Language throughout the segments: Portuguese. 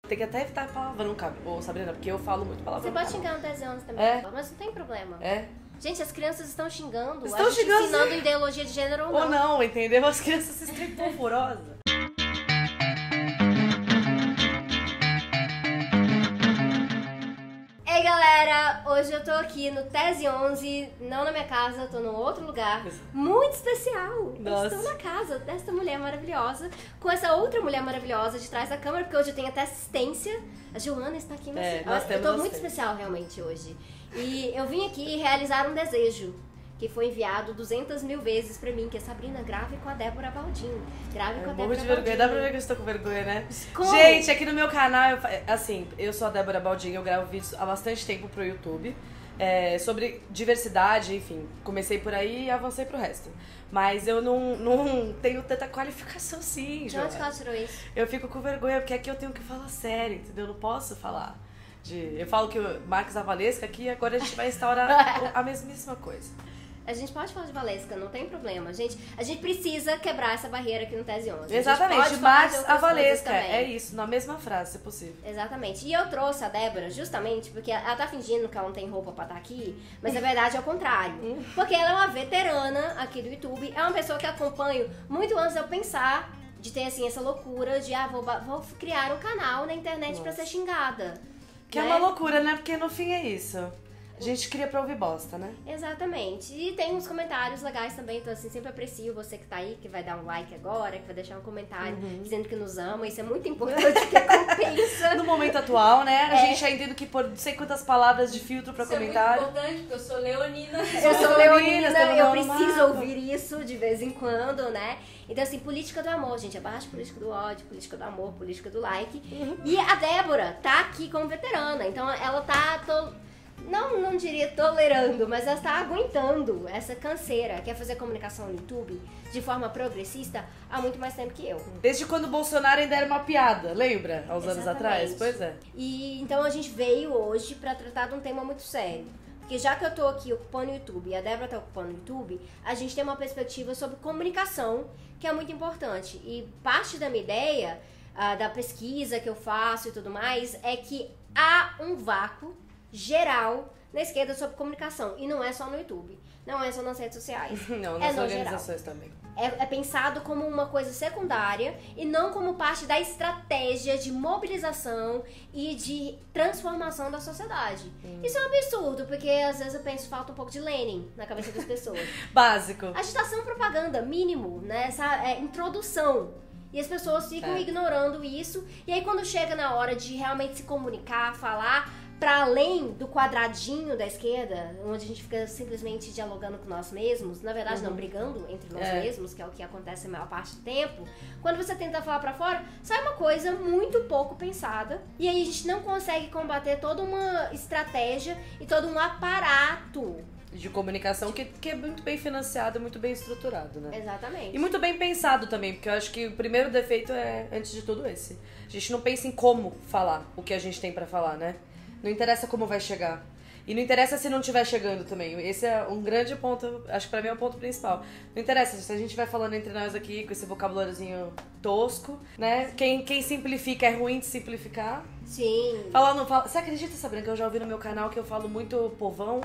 Tem que até evitar palavrão, ô Sabrina, porque eu falo muito palavrão. Você pode xingar no 10 anos também, mas não tem problema. Gente, as crianças estão xingando. Estão xingando, ensinando ideologia de gênero ou não. Ou não, entendeu? As crianças se sentem polvorosas. Ei, galera! Hoje eu tô aqui no Tese 11, não na minha casa, eu tô num outro lugar muito especial. Nossa. Eu estou na casa desta mulher maravilhosa, com essa outra mulher maravilhosa de trás da câmera, porque hoje eu tenho até assistência. A Joana está aqui, mas eu tô muito especial realmente hoje. E eu vim aqui realizar um desejo que foi enviado 200 mil vezes pra mim, que é Sabrina, grave com a Débora Baldin. Grave com a Débora Morro de vergonha, dá pra ver que eu estou com vergonha, né? Como? Gente, aqui no meu canal, eu sou a Débora Baldin, eu gravo vídeos há bastante tempo pro YouTube. Sobre diversidade, enfim, comecei por aí e avancei pro resto. Mas eu não tenho tanta qualificação assim, De onde que ela tirou isso? Eu fico com vergonha, porque aqui eu tenho que falar sério, entendeu? Eu não posso falar. Eu falo que o Marcos a Valesca aqui, agora a gente vai instaurar a mesmíssima coisa. A gente pode falar de Valesca, não tem problema. A gente precisa quebrar essa barreira aqui no Tese 11. Exatamente, Marcos a Valesca, é isso, na mesma frase, se possível. Exatamente. E eu trouxe a Débora justamente porque ela tá fingindo que ela não tem roupa pra estar aqui, mas na verdade é o contrário. Porque ela é uma veterana aqui do YouTube, é uma pessoa que eu acompanho muito antes de eu pensar de ter assim essa loucura de vou criar um canal na internet pra ser xingada. Que é uma loucura, né? Porque no fim é isso. A gente cria pra ouvir bosta, né? Exatamente. E tem uns comentários legais também, então assim, sempre aprecio você que tá aí, que vai dar um like agora, que vai deixar um comentário dizendo que nos ama. Isso é muito importante, porque compensa. No momento atual, né? A gente ainda tendo que pôr não sei quantas palavras de filtro pra comentário. É muito importante, porque eu sou leonina. Eu sou leonina, eu preciso ouvir isso de vez em quando, né? Então assim, política do amor, gente. Abaixo política do ódio, política do amor, política do like. E a Débora tá aqui como veterana, então ela tá... Não diria tolerando, mas ela está aguentando essa canseira, que é fazer comunicação no YouTube de forma progressista há muito mais tempo que eu. Desde quando o Bolsonaro ainda era uma piada, lembra? Há uns anos atrás? Pois é. E então a gente veio hoje para tratar de um tema muito sério. Porque já que eu tô aqui ocupando o YouTube e a Débora tá ocupando o YouTube, a gente tem uma perspectiva sobre comunicação que é muito importante. E parte da minha ideia, da pesquisa que eu faço e tudo mais, é que há um vácuo geral na esquerda sobre comunicação. E não é só no YouTube. Não é só nas redes sociais. Não, nas organizações também. É pensado como uma coisa secundária e não como parte da estratégia de mobilização e de transformação da sociedade. Isso é um absurdo, porque às vezes eu penso, falta um pouco de Lenin na cabeça das pessoas. Básico. Agitação, propaganda, mínimo, né? Essa introdução. E as pessoas ficam ignorando isso. E aí quando chega na hora de realmente se comunicar, falar para além do quadradinho da esquerda, onde a gente fica simplesmente dialogando com nós mesmos, na verdade não brigando entre nós mesmos, que é o que acontece a maior parte do tempo, quando você tenta falar para fora, sai uma coisa muito pouco pensada, e aí a gente não consegue combater toda uma estratégia e todo um aparato de comunicação que é muito bem financiado, muito bem estruturado, né? Exatamente. E muito bem pensado também, porque eu acho que o primeiro defeito é, antes de tudo, esse. A gente não pensa em como falar o que a gente tem para falar, né? Não interessa como vai chegar. E não interessa se não estiver chegando também. Esse é um grande ponto, acho que pra mim é o ponto principal. Não interessa se a gente vai falando entre nós aqui com esse vocabuláriozinho tosco, né? Quem simplifica é ruim de simplificar. Sim. Você acredita, Sabrina, que eu já ouvi no meu canal que eu falo muito povão?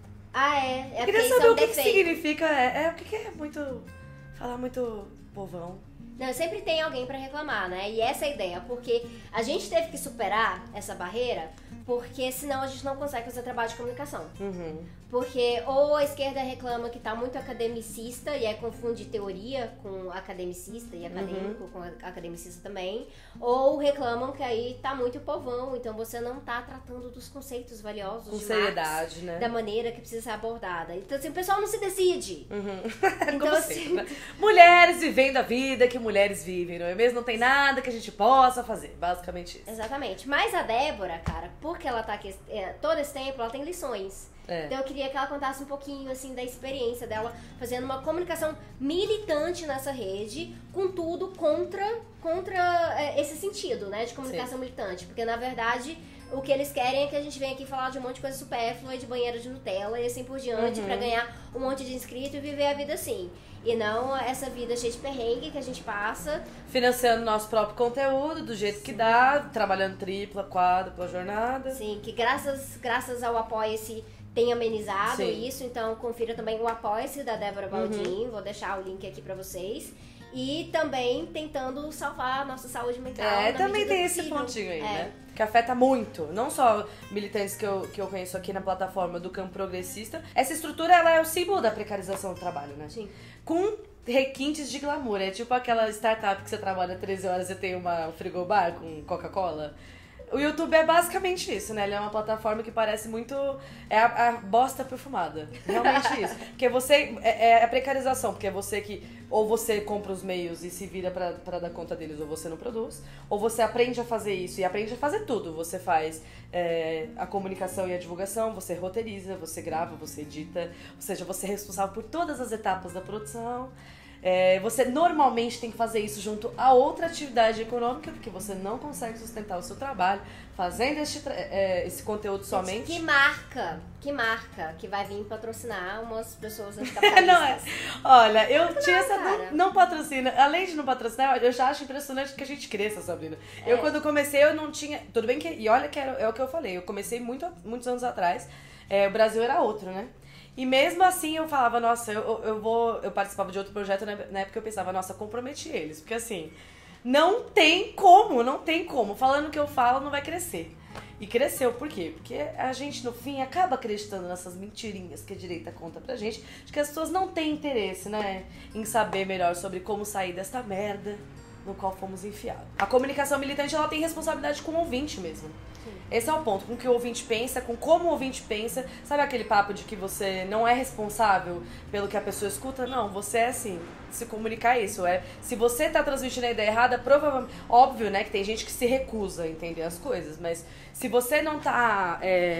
Eu queria saber o que significa. O que é muito... Falar muito povão. Não, sempre tem alguém pra reclamar, né? E essa é a ideia, porque a gente teve que superar essa barreira, porque senão a gente não consegue fazer trabalho de comunicação. Porque ou a esquerda reclama que tá muito academicista e confunde teoria com academicista e acadêmico com academicista também, ou reclamam que aí tá muito povão, então você não tá tratando dos conceitos valiosos com de seriedade, Marx, né? da maneira que precisa ser abordada. Então assim, o pessoal não se decide. Então assim, né? Mulheres vivendo a vida que mulheres vivem, não é mesmo? Não tem nada que a gente possa fazer, basicamente isso. Exatamente. Mas a Débora, cara, porque ela tá aqui todo esse tempo, ela tem lições. Então eu queria que ela contasse um pouquinho, assim, da experiência dela fazendo uma comunicação militante nessa rede, contudo, contra esse sentido, né, de comunicação militante. Porque, na verdade, o que eles querem é que a gente venha aqui falar de um monte de coisa supérflua, de banheira de Nutella e assim por diante, pra ganhar um monte de inscrito e viver a vida assim. E não essa vida cheia de perrengue que a gente passa. Financiando nosso próprio conteúdo, do jeito que dá, trabalhando tripla, quádrupla jornada. Sim, que graças ao Apoia-se tem amenizado isso. Então confira também o Apoia-se da Débora Baldin. Vou deixar o link aqui pra vocês. E também tentando salvar a nossa saúde mental. Também tem esse pontinho aí, né? Que afeta muito, não só militantes que eu conheço aqui na plataforma do campo progressista. Essa estrutura, ela é o símbolo da precarização do trabalho, né? Sim. Com requintes de glamour. É tipo aquela startup que você trabalha 13 horas e tem um frigobar com Coca-Cola. O YouTube é basicamente isso, né? Ele é uma plataforma que parece muito... É a bosta perfumada. Realmente isso. Porque você... É a precarização, porque é você que... Ou você compra os meios e se vira pra dar conta deles, ou você não produz. Ou você aprende a fazer isso e aprende a fazer tudo. Você faz a comunicação e a divulgação, você roteiriza, você grava, você edita. Ou seja, você é responsável por todas as etapas da produção. Você normalmente tem que fazer isso junto a outra atividade econômica, porque você não consegue sustentar o seu trabalho fazendo esse conteúdo somente. Que marca que vai vir patrocinar umas pessoas anticapitalistas? Não é. Olha, eu tinha essa... Não patrocina. Além de não patrocinar, eu já acho impressionante que a gente cresça, Sabrina. Eu, quando comecei, eu não tinha... Tudo bem que... E olha que é o que eu falei. Eu comecei muitos anos atrás. O Brasil era outro, né? E mesmo assim eu falava, nossa, eu participava de outro projeto, na época eu pensava, nossa, comprometi eles. Porque assim, não tem como. Falando o que eu falo não vai crescer. E cresceu, por quê? Porque a gente, no fim, acaba acreditando nessas mentirinhas que a direita conta pra gente, de que as pessoas não têm interesse, né, em saber melhor sobre como sair desta merda no qual fomos enfiados. A comunicação militante, ela tem responsabilidade com o ouvinte mesmo. Esse é o ponto, com o que o ouvinte pensa, com como o ouvinte pensa. Sabe aquele papo de que você não é responsável pelo que a pessoa escuta? Não, você é assim, se comunicar isso. Se você tá transmitindo a ideia errada, provavelmente... Óbvio, né, que tem gente que se recusa a entender as coisas, mas se você não tá...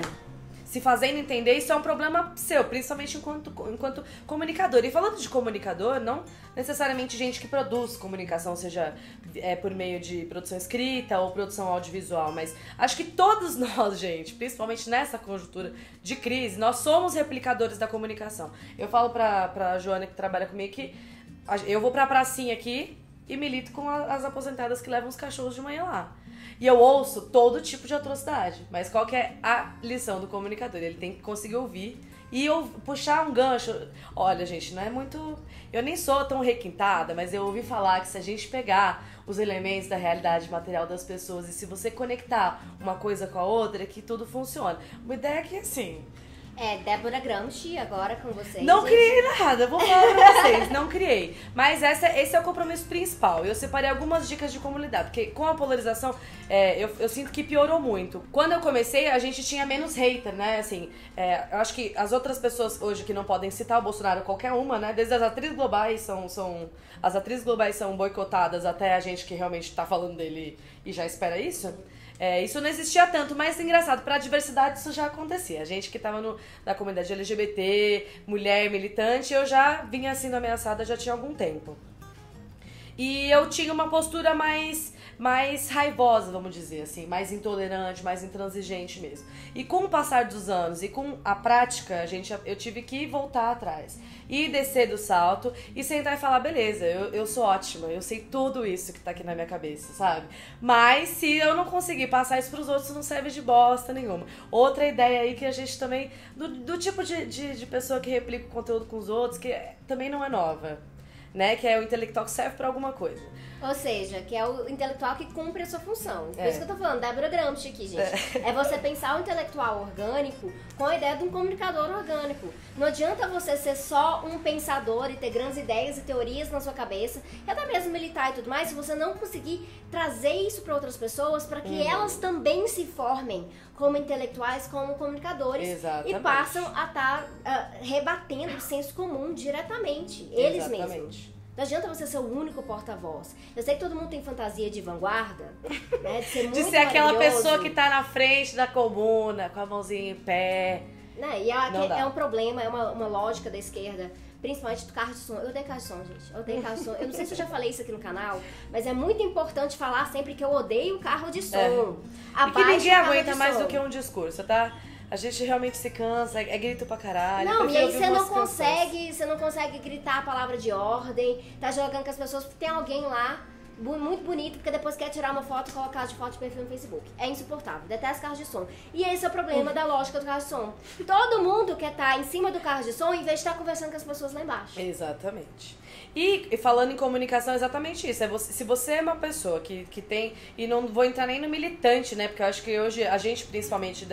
se fazendo entender, isso é um problema seu, principalmente enquanto comunicador. E falando de comunicador, não necessariamente gente que produz comunicação, seja por meio de produção escrita ou produção audiovisual, mas acho que todos nós, gente, principalmente nessa conjuntura de crise, nós somos replicadores da comunicação. Eu falo pra Joana, que trabalha comigo, que eu vou pra pracinha aqui e milito com as aposentadas que levam os cachorros de manhã lá. E eu ouço todo tipo de atrocidade. Mas qual que é a lição do comunicador? Ele tem que conseguir ouvir e puxar um gancho. Olha, gente, não é muito... Eu nem sou tão requintada, mas eu ouvi falar que se a gente pegar os elementos da realidade material das pessoas e se você conectar uma coisa com a outra, que tudo funciona. Uma ideia é que, assim... Débora Gramsci, agora com vocês. Não criei nada, vou falar pra vocês, não criei. Mas esse é o compromisso principal. Eu separei algumas dicas de como lidar, porque com a polarização, eu sinto que piorou muito. Quando eu comecei, a gente tinha menos hater, né? Assim, eu acho que as outras pessoas hoje que não podem citar o Bolsonaro, qualquer uma, né? Desde as atrizes globais as atrizes globais são boicotadas até a gente que realmente tá falando dele e já espera isso. Isso não existia tanto, mas engraçado, pra diversidade isso já acontecia. A gente que tava na comunidade LGBT, mulher, militante, eu já vinha sendo ameaçada já tinha algum tempo. E eu tinha uma postura mais raivosa, vamos dizer assim, mais intolerante, mais intransigente mesmo. E com o passar dos anos e com a prática, eu tive que voltar atrás. E descer do salto e sentar e falar, beleza, eu sou ótima, eu sei tudo isso que tá aqui na minha cabeça, sabe? Mas se eu não conseguir passar isso pros outros, não serve de bosta nenhuma. Outra ideia aí que a gente também, do tipo de pessoa que replica o conteúdo com os outros, que também não é nova, né? Que é o intelectual que serve pra alguma coisa. Ou seja, que é o intelectual que cumpre a sua função. Por isso que eu tô falando, Débora Gramsci aqui, gente. É você pensar o intelectual orgânico com a ideia de um comunicador orgânico. Não adianta você ser só um pensador e ter grandes ideias e teorias na sua cabeça, e até mesmo militar e tudo mais, se você não conseguir trazer isso para outras pessoas, para que elas também se formem como intelectuais, como comunicadores. Exatamente. E passam a estar rebatendo o senso comum diretamente, eles mesmos. Não adianta você ser o único porta-voz. Eu sei que todo mundo tem fantasia de vanguarda, né? De ser muito de ser aquela maravilhoso. pessoa que tá na frente da comuna, com a mãozinha em pé, Né? E é um problema, é uma lógica da esquerda, principalmente do carro de som. Eu odeio carro de som, gente. Eu odeio carro de som. Eu não sei se eu já falei isso aqui no canal, mas é muito importante falar sempre que eu odeio carro de som. E que ninguém aguenta mais do que um discurso, tá? A gente realmente se cansa, é grito pra caralho. Não, e aí você não consegue gritar a palavra de ordem, tá jogando com as pessoas, porque tem alguém lá muito bonito, porque depois quer tirar uma foto e colocar de foto de perfil no Facebook. É insuportável, detesto carro de som. E esse é o problema da lógica do carro de som. Todo mundo quer estar em cima do carro de som em vez de estar conversando com as pessoas lá embaixo. Exatamente. E falando em comunicação, é exatamente isso. Se você é uma pessoa que tem... E não vou entrar nem no militante, né? Porque eu acho que hoje a gente, principalmente,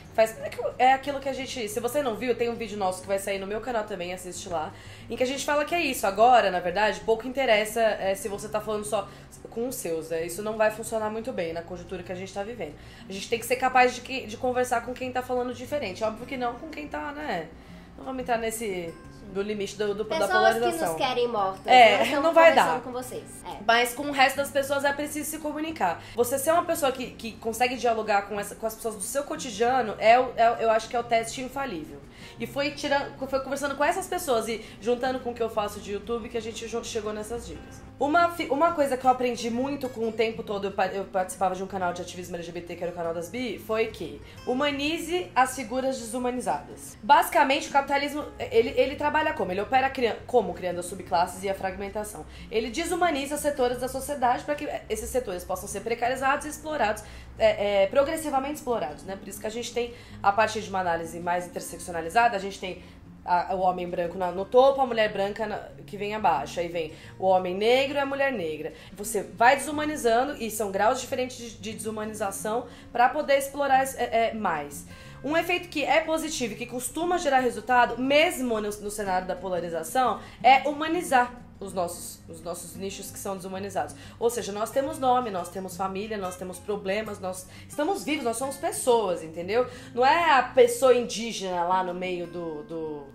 é aquilo que a gente... Se você não viu, tem um vídeo nosso que vai sair no meu canal também, assiste lá. Em que a gente fala que é isso. Agora, na verdade, pouco interessa se você tá falando só com os seus. Isso não vai funcionar muito bem na conjuntura que a gente tá vivendo. A gente tem que ser capaz de conversar com quem tá falando diferente. Óbvio que não com quem tá, né? Não vamos entrar do limite da polarização. Pessoas que nos querem mortas. Não vai dar. Com vocês. Mas com o resto das pessoas é preciso se comunicar. Você ser uma pessoa que consegue dialogar com as pessoas do seu cotidiano, eu acho que é o teste infalível. E foi conversando com essas pessoas e juntando com o que eu faço de YouTube que a gente chegou nessas dicas. Uma coisa que eu aprendi muito com o tempo todo, eu participava de um canal de ativismo LGBT, que era o canal das Bi, foi que humanize as figuras desumanizadas. Basicamente, o capitalismo, ele trabalha como? Ele opera criando as subclasses e a fragmentação. Ele desumaniza setores da sociedade para que esses setores possam ser precarizados e explorados, progressivamente explorados, né? Por isso que a gente tem, a partir de uma análise mais interseccionalizada, a gente tem o homem branco no topo, a mulher branca que vem abaixo. Aí vem o homem negro e a mulher negra. Você vai desumanizando, e são graus diferentes de desumanização para poder explorar mais. Um efeito que é positivo e que costuma gerar resultado, mesmo no cenário da polarização, é humanizar os nossos nichos que são desumanizados. Ou seja, nós temos nome, nós temos família, nós temos problemas, nós estamos vivos, nós somos pessoas, entendeu? Não é a pessoa indígena lá no meio do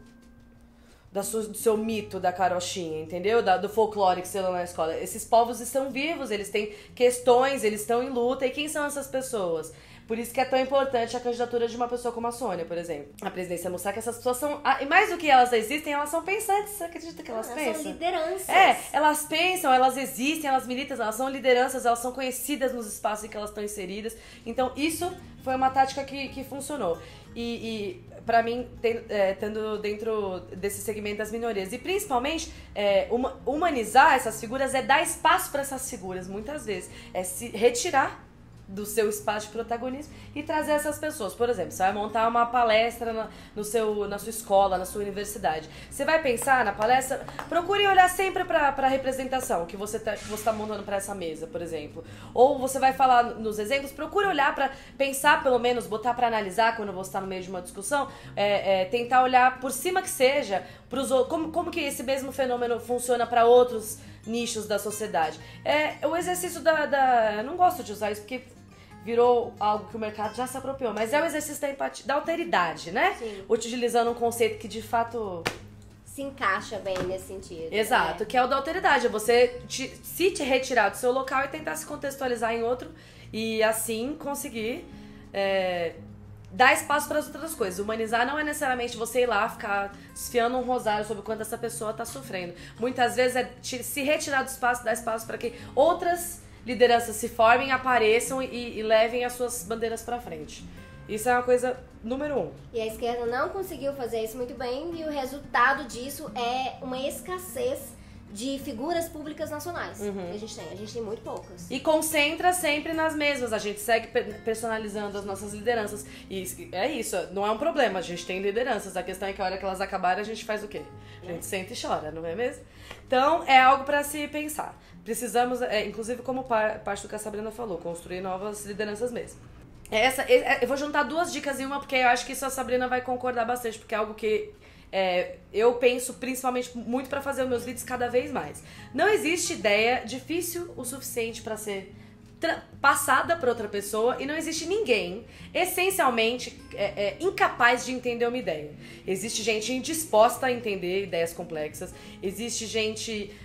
seu mito da carochinha, entendeu? Do folclore que você lê na escola. Esses povos estão vivos, eles têm questões, eles estão em luta. E quem são essas pessoas? Por isso que é tão importante a candidatura de uma pessoa como a Sônia, por exemplo. A presidência mostrar que essas pessoas são... E mais do que elas existem, elas são pensantes. Você acredita que elas pensam? São lideranças. Elas pensam, elas existem, elas militam, elas são lideranças, elas são conhecidas nos espaços em que elas estão inseridas. Então, isso foi uma tática que funcionou. E pra mim, estando dentro desse segmento das minorias. E principalmente, humanizar essas figuras é dar espaço para essas figuras, muitas vezes. É se retirar do seu espaço de protagonismo e trazer essas pessoas. Por exemplo, você vai montar uma palestra na sua escola, na sua universidade. Você vai pensar na palestra, procure olhar sempre para a representação que você tá montando para essa mesa, por exemplo. Ou você vai falar nos exemplos, procure olhar para pensar, pelo menos, botar para analisar quando você está no meio de uma discussão, tentar olhar por cima que seja, como que esse mesmo fenômeno funciona para outros nichos da sociedade. O exercício eu não gosto de usar isso porque virou algo que o mercado já se apropriou, mas é o exercício da empatia, da alteridade, né? Sim. Utilizando um conceito que de fato se encaixa bem nesse sentido. Exato, que é o da alteridade, é você se te retirar do seu local e tentar se contextualizar em outro e assim conseguir dar espaço para as outras coisas. Humanizar não é necessariamente você ir lá ficar esfiando um rosário sobre o quanto essa pessoa está sofrendo. Muitas vezes é se retirar do espaço, dar espaço para que outras lideranças se formem, apareçam e levem as suas bandeiras para frente. Isso é uma coisa número 1. E a esquerda não conseguiu fazer isso muito bem e o resultado disso é uma escassez de figuras públicas nacionais que a gente tem muito poucas. E concentra sempre nas mesmas, a gente segue personalizando as nossas lideranças. E é isso, não é um problema, a gente tem lideranças, a questão é que a hora que elas acabarem a gente faz o quê? A gente senta e chora, não é mesmo? Então é algo para se pensar. Precisamos, inclusive como parte do que a Sabrina falou, construir novas lideranças mesmo. Eu vou juntar 2 dicas em uma, porque eu acho que isso a Sabrina vai concordar bastante, porque é algo que eu penso principalmente muito para fazer os meus vídeos cada vez mais. Não existe ideia difícil o suficiente para ser passada para outra pessoa e não existe ninguém essencialmente incapaz de entender uma ideia. Existe gente indisposta a entender ideias complexas, existe gente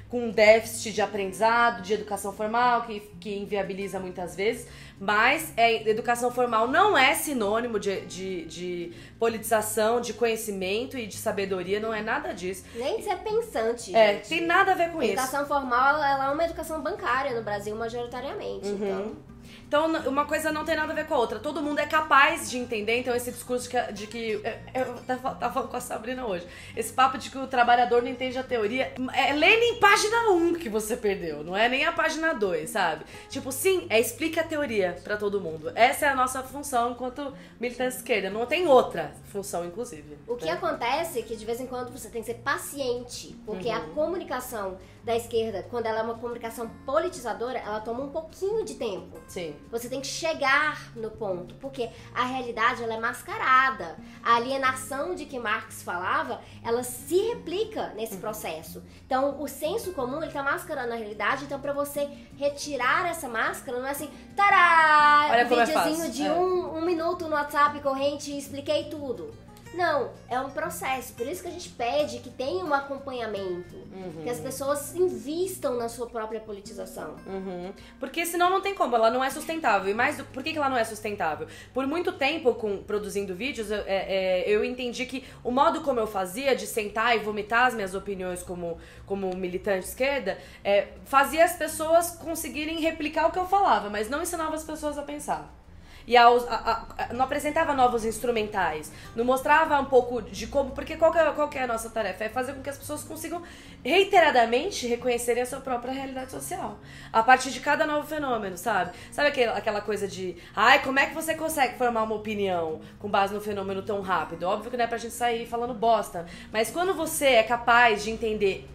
com déficit de aprendizado, de educação formal, que inviabiliza muitas vezes, mas educação formal não é sinônimo de politização, de conhecimento e de sabedoria, não é nada disso. Nem de ser pensante, gente. Tem nada a ver com isso. Educação formal, ela é uma educação bancária no Brasil, majoritariamente, Então, uma coisa não tem nada a ver com a outra. Todo mundo é capaz de entender, então, esse discurso de que eu tava falando com a Sabrina hoje. Esse papo de que o trabalhador não entende a teoria. É lendo em página 1 que você perdeu, não é nem a página 2, sabe? Tipo, sim, explica a teoria pra todo mundo. Essa é a nossa função enquanto militante esquerda. Não tem outra função, inclusive. O que acontece é que, de vez em quando, você tem que ser paciente, porque a comunicação da esquerda, quando ela é uma comunicação politizadora, ela toma um pouquinho de tempo. Sim. Você tem que chegar no ponto, porque a realidade, ela é mascarada. A alienação de que Marx falava, ela se replica nesse processo. Então, o senso comum, ele tá mascarando a realidade, então pra você retirar essa máscara, não é assim, tará, olha como videozinho de um minuto no WhatsApp corrente e expliquei tudo. Não, é um processo. Por isso que a gente pede que tenha um acompanhamento. Que as pessoas invistam na sua própria politização. Porque senão não tem como, ela não é sustentável. E mais, por que ela não é sustentável? Por muito tempo, produzindo vídeos, eu entendi que o modo como eu fazia, de sentar e vomitar as minhas opiniões como militante esquerda, fazia as pessoas conseguirem replicar o que eu falava, mas não ensinava as pessoas a pensar. E não apresentava novos instrumentais, não mostrava um pouco de como... Porque qual que é a nossa tarefa? É fazer com que as pessoas consigam reiteradamente reconhecerem a sua própria realidade social. A partir de cada novo fenômeno, sabe? Sabe aquela coisa de... como é que você consegue formar uma opinião com base no fenômeno tão rápido? Óbvio que não é pra gente sair falando bosta. Mas quando você é capaz de entender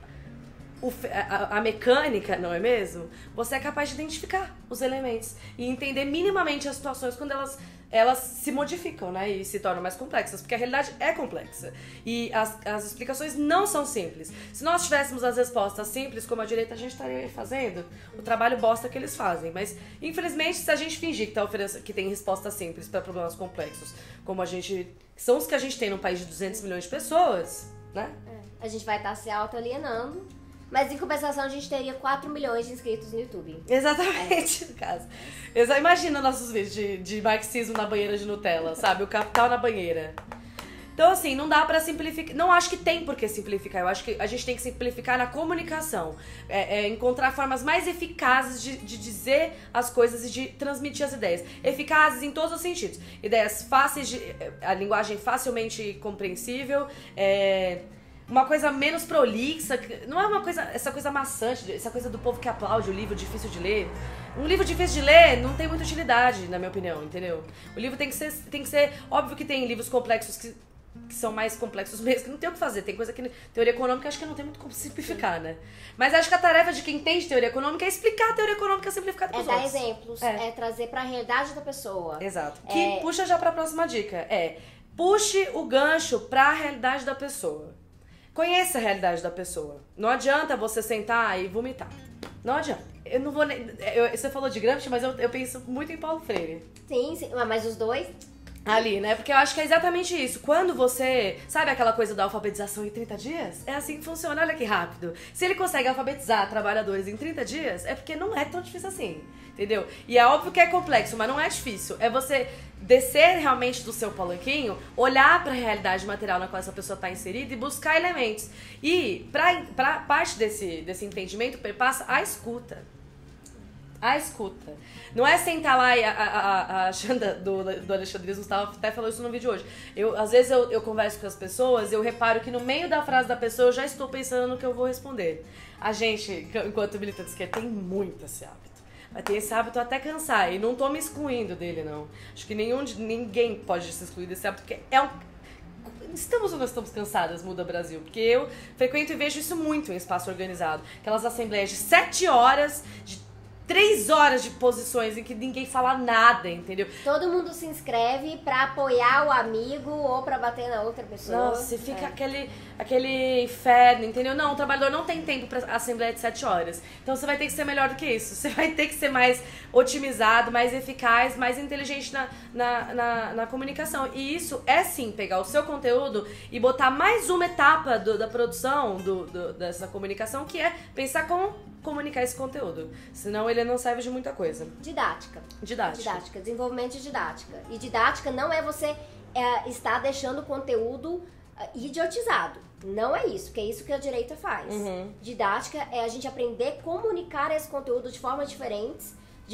a mecânica, não é mesmo? Você é capaz de identificar os elementos e entender minimamente as situações quando elas se modificam, né? E se tornam mais complexas, porque a realidade é complexa. E as explicações não são simples. Se nós tivéssemos as respostas simples, como a direita, a gente estaria fazendo o trabalho bosta que eles fazem. Mas, infelizmente, se a gente fingir que tem respostas simples para problemas complexos, como são os que a gente tem num país de 200 milhões de pessoas, né? A gente vai estar se autoalienando. Mas em compensação a gente teria 4 milhões de inscritos no YouTube. Exatamente, no caso. Imagina nossos vídeos de marxismo na banheira de Nutella, sabe? O capital na banheira. Então, assim, não dá pra simplificar. Não acho que tem por que simplificar. Eu acho que a gente tem que simplificar na comunicação. Encontrar formas mais eficazes de dizer as coisas e de transmitir as ideias. Eficazes em todos os sentidos. Ideias fáceis, a linguagem facilmente compreensível, uma coisa menos prolixa, não é essa coisa maçante, essa coisa do povo que aplaude o livro difícil de ler. Um livro difícil de ler não tem muita utilidade, na minha opinião, entendeu? O livro tem que ser óbvio que tem livros complexos que são mais complexos mesmo, que não tem o que fazer. Tem coisa que, teoria econômica, acho que não tem muito como simplificar, né? Mas acho que a tarefa de quem entende teoria econômica é explicar a teoria econômica simplificada para os outros. É dar exemplos, trazer pra realidade da pessoa. Exato. Que puxa já pra próxima dica. Puxe o gancho pra realidade da pessoa. Conheça a realidade da pessoa. Não adianta você sentar e vomitar. Não adianta. Eu não vou nem... Você falou de Gramsci, mas eu penso muito em Paulo Freire. Sim, mas os dois... Ali, né? Porque eu acho que é exatamente isso. Quando você... Sabe aquela coisa da alfabetização em 30 dias? É assim que funciona. Olha que rápido. Se ele consegue alfabetizar trabalhadores em 30 dias, é porque não é tão difícil assim. Entendeu? E é óbvio que é complexo, mas não é difícil. É você descer realmente do seu palanquinho, olhar para a realidade material na qual essa pessoa está inserida e buscar elementos. E para parte desse entendimento, perpassa a escuta. A escuta. Não é sentar lá e a Xanda do Alexandrismo até falou isso no vídeo hoje. Às vezes eu converso com as pessoas, eu reparo que no meio da frase da pessoa eu já estou pensando no que eu vou responder. A gente, enquanto militante esquerda, tem muito esse hábito. Vai ter esse hábito até cansar. E não tô me excluindo dele, não. Acho que ninguém pode se excluir desse hábito, porque estamos ou não estamos cansadas, Muda Brasil? Porque eu frequento e vejo isso muito em espaço organizado. Aquelas assembleias de 7 horas, de 3 horas de posições em que ninguém fala nada, entendeu? Todo mundo se inscreve pra apoiar o amigo ou pra bater na outra pessoa. Nossa, fica aquele inferno, entendeu? Não, o trabalhador não tem tempo pra assembleia de 7 horas. Então você vai ter que ser melhor do que isso. Você vai ter que ser mais otimizado, mais eficaz, mais inteligente na comunicação. E isso é sim pegar o seu conteúdo e botar mais uma etapa da produção dessa comunicação, que é pensar como comunicar esse conteúdo. Senão ele não serve de muita coisa. Didática. Desenvolvimento de didática. E didática não é você estar deixando o conteúdo idiotizado. Não é isso, porque é isso que a direita faz. Didática é a gente aprender a comunicar esse conteúdo de formas diferentes, de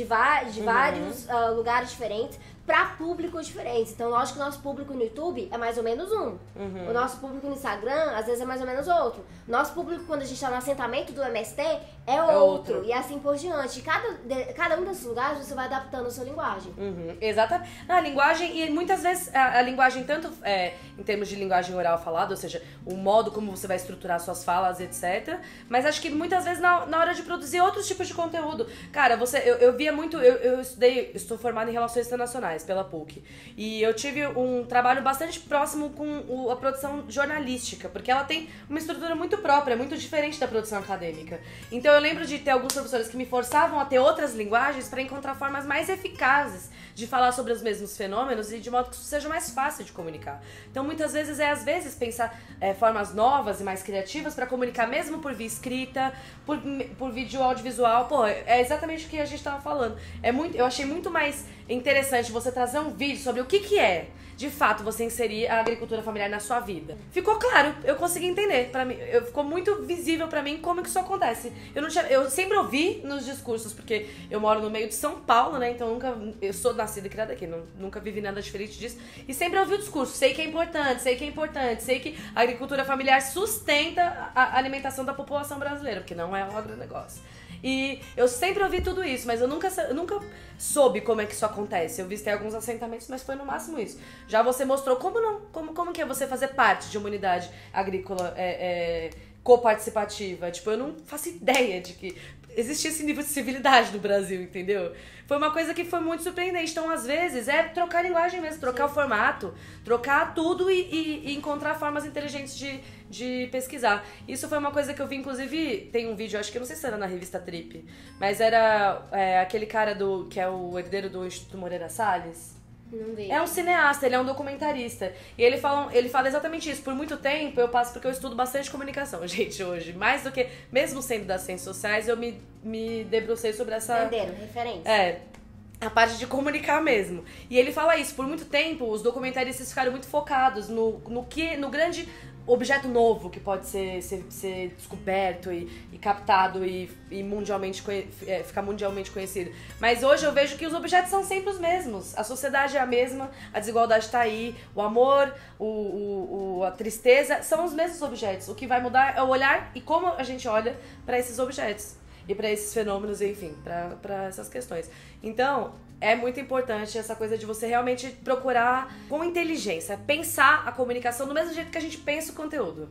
vários lugares diferentes, para públicos diferentes. Então, lógico que o nosso público no YouTube é mais ou menos um. O nosso público no Instagram, às vezes, é mais ou menos outro. O nosso público, quando a gente está no assentamento do MST, é outro. E assim por diante. Cada um desses lugares, você vai adaptando a sua linguagem. Exatamente. A linguagem, e muitas vezes a linguagem, tanto em termos de linguagem oral falada, ou seja, o modo como você vai estruturar suas falas, etc. Mas acho que muitas vezes na hora de produzir outros tipos de conteúdo. Cara, eu via muito... Eu estou formada em Relações Internacionais pela PUC. E eu tive um trabalho bastante próximo com a produção jornalística, porque ela tem uma estrutura muito própria, muito diferente da produção acadêmica. Então eu lembro de ter alguns professores que me forçavam a ter outras linguagens para encontrar formas mais eficazes de falar sobre os mesmos fenômenos e de modo que isso seja mais fácil de comunicar. Então muitas vezes pensar formas novas e mais criativas para comunicar mesmo por via escrita, por vídeo audiovisual. Pô, é exatamente o que a gente estava falando. Eu achei muito mais interessante você trazer um vídeo sobre o que é, de fato, você inserir a agricultura familiar na sua vida. Ficou claro, eu consegui entender. Pra mim, ficou muito visível pra mim como que isso acontece. Eu sempre ouvi nos discursos, porque eu moro no meio de São Paulo, né? Então eu sou nascida e criada aqui, nunca vivi nada diferente disso. E sempre ouvi o discurso, sei que é importante, sei que a agricultura familiar sustenta a alimentação da população brasileira, porque não é um agronegócio. E eu sempre ouvi tudo isso, mas eu nunca soube como é que isso acontece. Eu visitei alguns assentamentos, mas foi no máximo isso. Já você mostrou como que é você fazer parte de uma unidade agrícola coparticipativa. Tipo, eu não faço ideia de que existia esse nível de civilidade no Brasil, entendeu? Foi uma coisa que foi muito surpreendente. Então, às vezes, é trocar a linguagem mesmo, trocar o formato, trocar tudo e encontrar formas inteligentes de pesquisar. Isso foi uma coisa que eu vi, inclusive, tem um vídeo, acho que eu não sei se era na revista Trip, mas era aquele cara que é o herdeiro do Instituto Moreira Salles. Não vi. É um cineasta, ele é um documentarista. E ele fala exatamente isso. Por muito tempo eu passo porque eu estudo bastante comunicação, gente, hoje. Mais do que, mesmo sendo das ciências sociais, eu me debrucei sobre essa... Entenderam? Referência. A parte de comunicar mesmo. E ele fala isso, por muito tempo os documentaristas ficaram muito focados no grande objeto novo que pode ser descoberto e captado e mundialmente ficar mundialmente conhecido. Mas hoje eu vejo que os objetos são sempre os mesmos. A sociedade é a mesma, a desigualdade está aí, o amor, a tristeza são os mesmos objetos. O que vai mudar é o olhar e como a gente olha para esses objetos e para esses fenômenos, enfim, para essas questões. Então, é muito importante essa coisa de você realmente procurar com inteligência, pensar a comunicação do mesmo jeito que a gente pensa o conteúdo.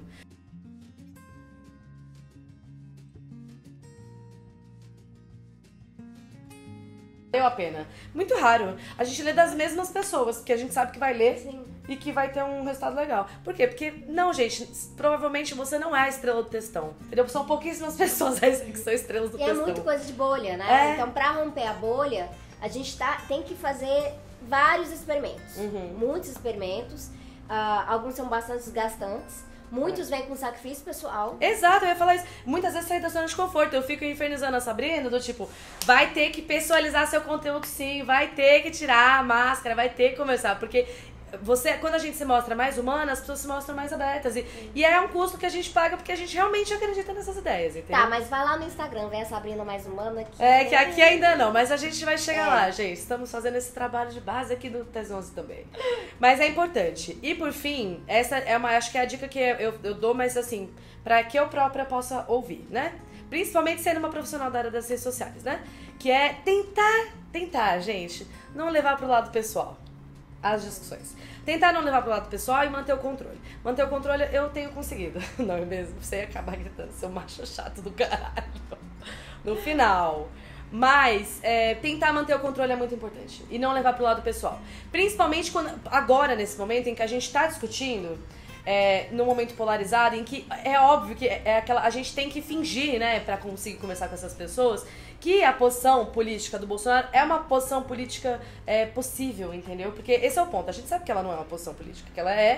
Valeu a pena. Muito raro. A gente lê das mesmas pessoas, que a gente sabe que vai ler. Sim. E que vai ter um resultado legal. Por quê? Porque, não, gente, provavelmente você não é a estrela do textão. Entendeu? São pouquíssimas pessoas que são estrelas do textão. E é muito coisa de bolha, né? Então, pra romper a bolha, a gente tem que fazer vários experimentos. Muitos experimentos. Alguns são bastante desgastantes. Muitos vêm com sacrifício pessoal. Exato, eu ia falar isso. Muitas vezes sair da zona de conforto. Eu fico infernizando a Sabrina, do tipo, vai ter que pessoalizar seu conteúdo sim, vai ter que tirar a máscara, vai ter que conversar. Porque quando a gente se mostra mais humana, as pessoas se mostram mais abertas. E é um custo que a gente paga porque a gente realmente acredita nessas ideias, entendeu? Tá, mas vai lá no Instagram, vem a Sabrina mais humana. Que aqui ainda não, mas a gente vai chegar lá, gente. Estamos fazendo esse trabalho de base aqui do TES 11 também. Mas é importante. E por fim, essa acho que é a dica que eu dou, mas assim, pra que eu própria possa ouvir, né? Principalmente sendo uma profissional da área das redes sociais, né? Que é tentar, gente, não levar pro lado pessoal as discussões. Tentar não levar pro lado pessoal e manter o controle. Manter o controle eu tenho conseguido. Não é mesmo? Você ia acabar gritando, seu macho chato do caralho. No final. Mas tentar manter o controle é muito importante. E não levar pro lado pessoal. Principalmente agora, nesse momento em que a gente tá discutindo, num momento polarizado, em que é óbvio que a gente tem que fingir, né, pra conseguir conversar com essas pessoas, que a posição política do Bolsonaro é uma posição política possível, entendeu? Porque esse é o ponto. A gente sabe que ela não é uma posição política, que ela é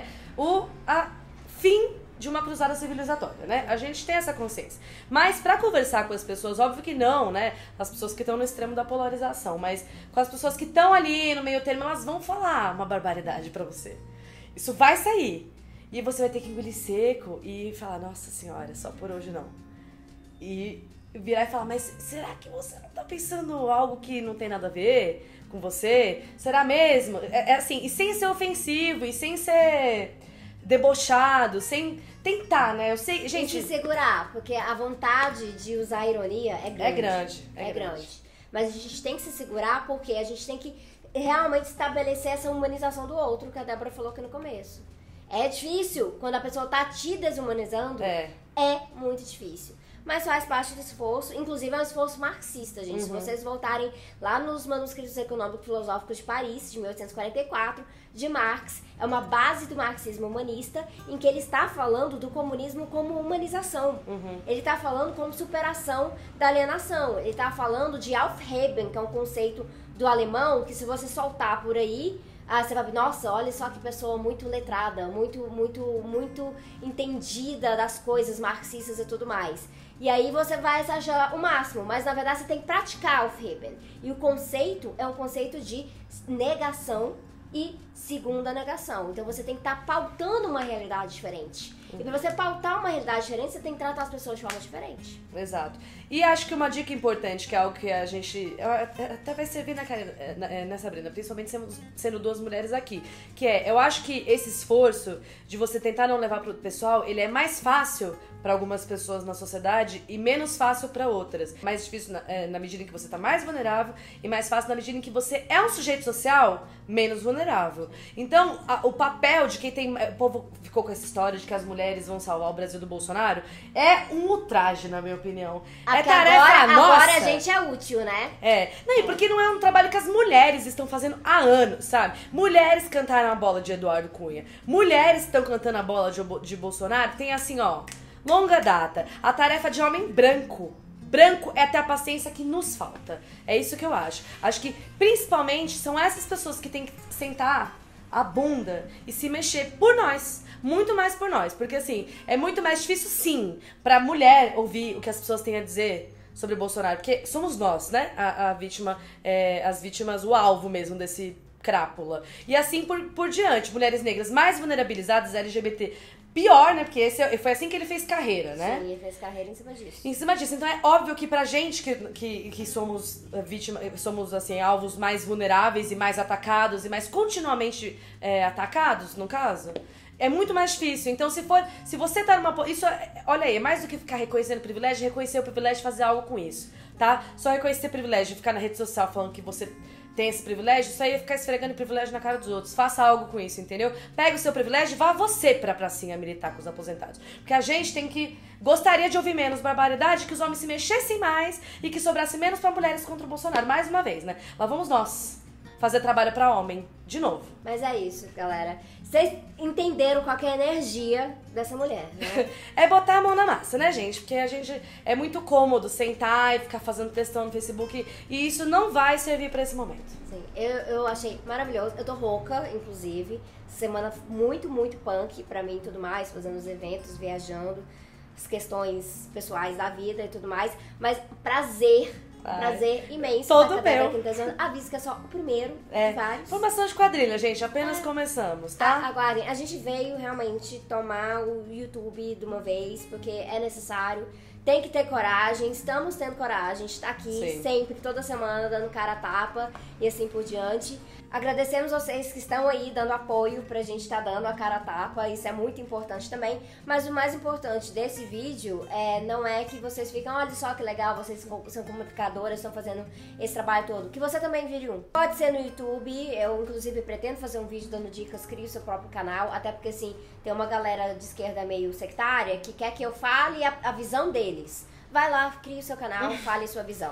a fim de uma cruzada civilizatória, né? A gente tem essa consciência. Mas pra conversar com as pessoas, óbvio que não, né? As pessoas que estão no extremo da polarização, mas com as pessoas que estão ali no meio termo, elas vão falar uma barbaridade pra você. Isso vai sair. E você vai ter que engolir seco e falar, nossa senhora, só por hoje não. E virar e falar, mas será que você não tá pensando algo que não tem nada a ver com você? Será mesmo? Assim, e sem ser ofensivo, e sem ser debochado, sem tentar, né? Eu sei, gente... E se segurar, porque a vontade de usar a ironia é grande. É grande. Mas a gente tem que se segurar porque a gente tem que realmente estabelecer essa humanização do outro, que a Débora falou aqui no começo. É difícil quando a pessoa tá te desumanizando. É muito difícil. Mas faz parte do esforço, inclusive é um esforço marxista, gente. Se vocês voltarem lá nos manuscritos econômicos filosóficos de Paris, de 1844, de Marx, é uma base do marxismo humanista, em que ele está falando do comunismo como humanização. Ele está falando como superação da alienação. Ele está falando de Aufheben, que é um conceito do alemão, que se você soltar por aí, você vai ver, nossa, olha só que pessoa muito letrada, muito entendida das coisas marxistas e tudo mais. E aí você vai exagerar o máximo, mas na verdade você tem que praticar o Aufheben. E o conceito é um conceito de negação e segunda negação. Então você tem que estar pautando uma realidade diferente. E pra você pautar uma realidade diferente, você tem que tratar as pessoas de forma diferente. Exato. E acho que uma dica importante, que é algo que a gente... até vai servir né, Sabrina? Principalmente sendo duas mulheres aqui. Que eu acho que esse esforço de você tentar não levar pro pessoal, ele é mais fácil para algumas pessoas na sociedade e menos fácil para outras. Mais difícil na medida em que você tá mais vulnerável e mais fácil na medida em que você é um sujeito social menos vulnerável. Então, o papel de quem tem... O povo ficou com essa história de que as mulheres vão salvar o Brasil do Bolsonaro é um ultraje, na minha opinião. É tarefa nossa. Agora a gente é útil, né? Não, e porque não é um trabalho que as mulheres estão fazendo há anos, sabe? Mulheres cantaram a bola de Eduardo Cunha. Mulheres estão cantando a bola de Bolsonaro. Tem assim, ó, longa data. A tarefa de homem branco. Branco é ter a paciência que nos falta. É isso que eu acho. Acho que, principalmente, são essas pessoas que têm que sentar a bunda e se mexer por nós. Muito mais por nós. Porque, assim, é muito mais difícil, sim, pra mulher ouvir o que as pessoas têm a dizer sobre o Bolsonaro. Porque somos nós, né? A vítima, as vítimas, o alvo mesmo desse crápula. E assim por diante. Mulheres negras mais vulnerabilizadas, LGBT... Pior, né? Porque foi assim que ele fez carreira, né? Sim, ele fez carreira em cima disso. Em cima disso. Então é óbvio que pra gente que somos vítimas, somos, assim, alvos mais vulneráveis e mais atacados e mais continuamente atacados, no caso, é muito mais difícil. Então, se você tá numa... olha aí, é mais do que ficar reconhecendo o privilégio, reconhecer o privilégio e fazer algo com isso, tá? Só reconhecer o privilégio e ficar na rede social falando que você tem esse privilégio, isso aí é ficar esfregando privilégio na cara dos outros. Faça algo com isso, entendeu? Pega o seu privilégio e vá você pra pracinha militar com os aposentados. Porque a gente gostaria de ouvir menos barbaridade, que os homens se mexessem mais e que sobrasse menos pra mulheres contra o Bolsonaro. Mais uma vez, né? Lá vamos nós fazer trabalho pra homem, de novo. Mas é isso, galera. Vocês entenderam qual que é a energia dessa mulher, né? É botar a mão na massa, né, gente? Porque a gente é muito cômodo sentar e ficar fazendo textão no Facebook e isso não vai servir pra esse momento. Sim, eu achei maravilhoso. Eu tô rouca, inclusive. Semana muito, muito punk pra mim e tudo mais, fazendo os eventos, viajando, as questões pessoais da vida e tudo mais. Mas prazer imenso. Todo meu. Avisa que é só o primeiro de vários. Formação de quadrilha, gente. Apenas começamos, tá? Aguardem. A gente veio realmente tomar o YouTube de uma vez, porque é necessário. Tem que ter coragem. Estamos tendo coragem. A gente tá aqui sempre, toda semana, dando cara a tapa e assim por diante. Agradecemos vocês que estão aí dando apoio pra gente estar dando a cara a tapa, isso é muito importante também, mas o mais importante desse vídeo não é que vocês ficam, olha só que legal, vocês são comunicadoras, estão fazendo esse trabalho todo, que você também vire um. Pode ser no YouTube, eu inclusive pretendo fazer um vídeo dando dicas, crie o seu próprio canal, até porque assim, tem uma galera de esquerda meio sectária que quer que eu fale a visão deles. Vai lá, crie o seu canal, fale a sua visão.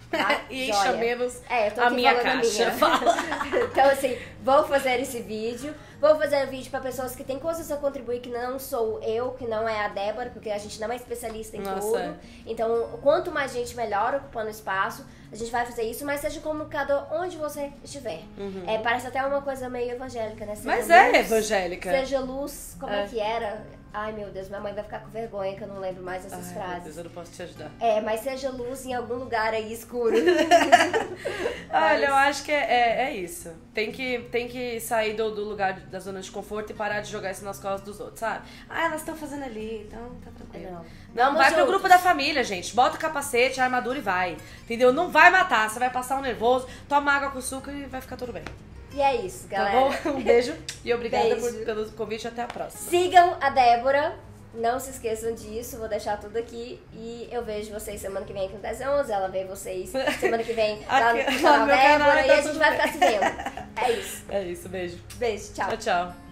tá? E encha Joia. menos eu tô a aqui minha falando caixa. Fala. Então, assim, vou fazer esse vídeo. Vou fazer um vídeo pra pessoas que têm coisas a contribuir, que não sou eu, que não é a Débora, porque a gente não é especialista em Nossa, tudo. é. Então, quanto mais gente, melhor ocupando espaço. A gente vai fazer isso, mas seja comunicador onde você estiver. Parece até uma coisa meio evangélica, né? Seja Mas luz, é evangélica. Seja luz, como é que era? Ai, meu Deus, minha mãe vai ficar com vergonha que eu não lembro mais essas Ai, frases. meu Deus, eu não posso te ajudar. Mas seja luz em algum lugar aí escuro. Olha, eu acho que é isso. Tem que sair do lugar da zona de conforto e parar de jogar isso nas costas dos outros, sabe? Ah, elas estão fazendo ali, então tá tranquilo. Não, vai pro grupo da família, gente. Bota o capacete, a armadura e vai. Entendeu? Não vai matar, você vai passar um nervoso, toma água com açúcar e vai ficar tudo bem. E é isso, galera. Tá bom? Um beijo e obrigada Beijo. pelo convite. Até a próxima. Sigam a Débora. Não se esqueçam disso, vou deixar tudo aqui. E eu vejo vocês semana que vem aqui no 1011. Ela vê vocês semana que vem lá no canal meu canal, Débora. tá E a gente tudo vai bem. ficar se vendo. É isso. É isso, beijo. Beijo, tchau. Tchau, tchau.